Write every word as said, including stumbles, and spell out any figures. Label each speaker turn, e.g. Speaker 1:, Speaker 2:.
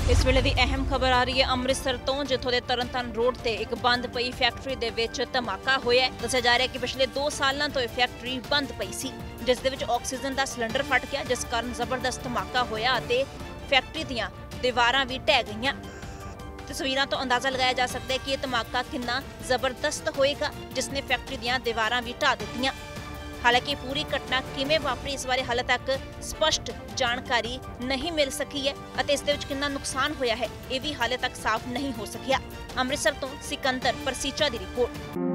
Speaker 1: इस वेले दी अहम खबर आ रही है अमृतसर तो, जिथों दे तरनताਰਨ रोड ते एक बंद पई फैक्ट्री दे विच धमाका होया है। दस्सिया जा रहा है कि पिछले दो सालों तो यह फैक्ट्री बंद पई सी, जिस दे विच ऑक्सीजन दा सिलेंडर फट गया, जिस कारण जबरदस्त धमाका होया ते फैक्ट्री दीयां दीवारां भी ढह गईयां। तस्वीरां तो अंदाजा लगाया जा सकता है कि यह धमाका कितना जबरदस्त होएगा, जिसने फैक्ट्री दीयां दीवारां भी ढा दित्तियां। हालांकि पूरी घटना किवें वापरी इस बारे हाले तक स्पष्ट जानकारी नहीं मिल सकी है अते इस दे विच कितना नुकसान होया है यह भी हाले तक साफ नहीं हो सकिया। अमृतसर तो सिकंदर परसीचा दी रिपोर्ट।